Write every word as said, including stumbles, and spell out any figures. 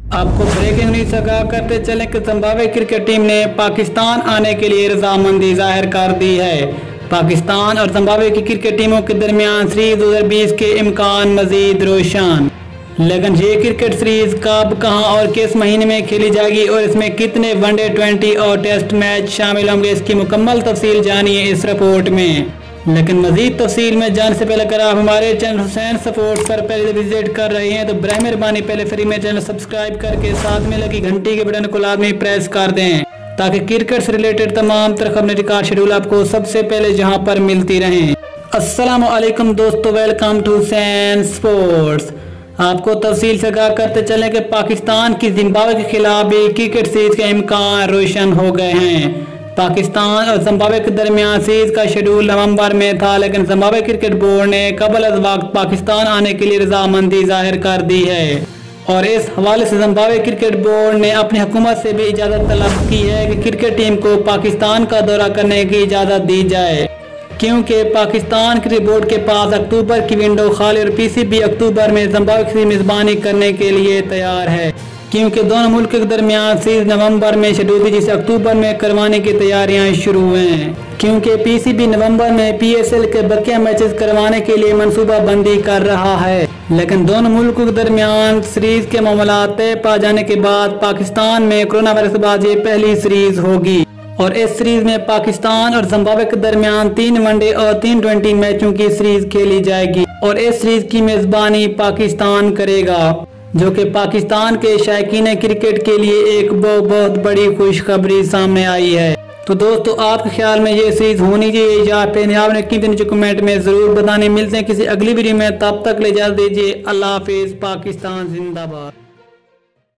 आपको breaking news आगाह करते चले कि जिम्बाब्वे क्रिकेट टीम ने पाकिस्तान आने के लिए रजामंदी जाहिर कर दी है। पाकिस्तान और जिम्बाब्वे की क्रिकेट टीमों के दरमियान सीरीज दो हज़ार बीस के इम्कान मजीद रोशन, लेकिन ये क्रिकेट सीरीज कब, कहां और किस महीने में खेली जाएगी और इसमें कितने वनडे, ट्वेंटी और टेस्ट मैच शामिल होंगे, इसकी मुकम्मल तफसील जानिए इस रिपोर्ट में। लेकिन मजीद तफसील में जाने से पहले अगर आप हमारे चैनल हुसैन स्पोर्ट्स पर पहले विजिट कर रहे हैं तो बराए मेहरबानी पहले फ्री में चैनल सब्सक्राइब करके साथ में लगी घंटी के बटन को लाजमी प्रेस कर दें ताकि क्रिकेट से रिलेटेड तमाम तरह खबरें रिकॉर्ड शेड्यूल आपको सबसे पहले जहां पर मिलती रहें। अस्सलाम वालेकुम दोस्तों, वेलकम टू हुसैन स्पोर्ट्स। आपको तफसील से आगाह करते चले कि पाकिस्तान की जिम्बाब्वे के खिलाफ भी क्रिकेट सीरीज के इम्कान रोशन हो गए हैं। पाकिस्तान और जिम्बाब्वे के दरमियान सीरीज का शेड्यूल नवंबर में था, लेकिन जिम्बाब्वे क्रिकेट बोर्ड ने कबल अज वक्त पाकिस्तान आने के लिए रजामंदी जाहिर कर दी है और इस हवाले से जिम्बाब्वे क्रिकेट बोर्ड ने अपनी हुकूमत से भी इजाज़त तलब की है कि क्रिकेट टीम को पाकिस्तान का दौरा करने की इजाज़त दी जाए, क्योंकि पाकिस्तान क्रिकेट बोर्ड के पास अक्टूबर की विंडो खाली और पीसीबी अक्टूबर में जिम्बाब्वे की मेज़बानी करने के लिए तैयार है, क्योंकि दोनों मुल्क के दरमियान सीरीज नवंबर में शेड्यूल थी जिसे अक्टूबर में करवाने की तैयारियां शुरू हुए हैं, क्योंकि पीसीबी नवंबर में पीएसएल के बकिया मैचेस करवाने के लिए मंसूबा बंदी कर रहा है। लेकिन दोनों मुल्कों के दरमियान सीरीज के मामला तय पा जाने के बाद पाकिस्तान में कोरोना वायरस के बाद ये पहली सीरीज होगी और इस सीरीज में पाकिस्तान और जिम्बाब्वे के दरमियान तीन वनडे और तीन ट्वेंटी मैचों की सीरीज खेली जाएगी और इस सीरीज की मेजबानी पाकिस्तान करेगा, जो कि पाकिस्तान के शायकीन क्रिकेट के लिए एक बहुत बहुत बड़ी खुशखबरी सामने आई है। तो दोस्तों, आपके ख्याल में ये सीरीज होनी चाहिए या फिर आपने कितने नीचे कमेंट में जरूर बताने। मिलते हैं किसी अगली वीडियो में, तब तक ले इजाज़त दीजिए। अल्लाह हाफिज। पाकिस्तान जिंदाबाद।